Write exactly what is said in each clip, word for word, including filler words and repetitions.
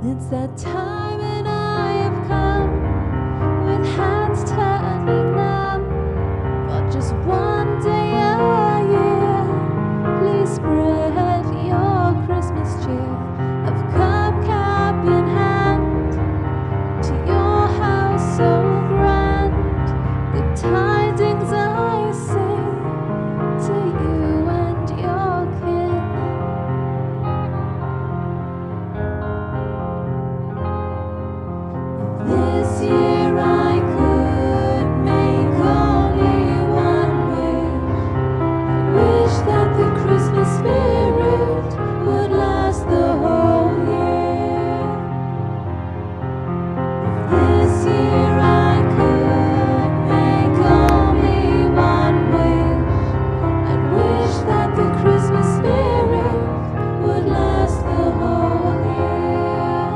It's that time and I have come with hands turning numb for just one day a year. Please spread your Christmas cheer. I've come cap in hand to your house so grand. Good tidings I sing to you and your kin. This year I could make only one wish. I wish that the Christmas spirit would last the whole year. This year I could make only one wish. I wish that the Christmas spirit would last the whole year.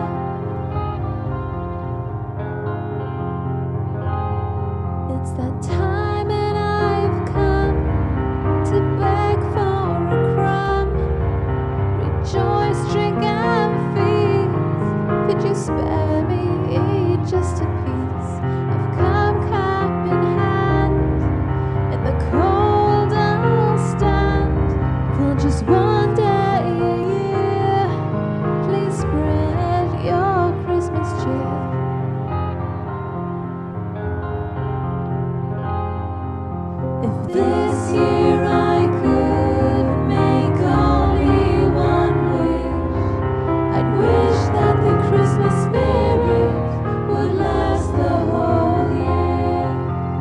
It's that time and I've come to beg for a crumb. Rejoice, drink and feast. Could you spare me just a piece? I've come cap in hand. In the cold I'll stand for just one day a year. Please spread your Christmas cheer. If this year I could make only one wish, I'd wish that the Christmas spirit would last the whole year.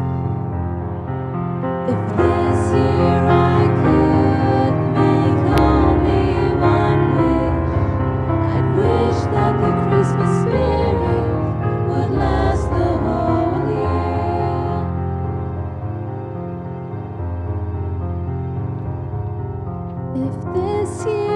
If this year I could make only one wish, I'd wish that the Christmas spirit would last the whole year. If this year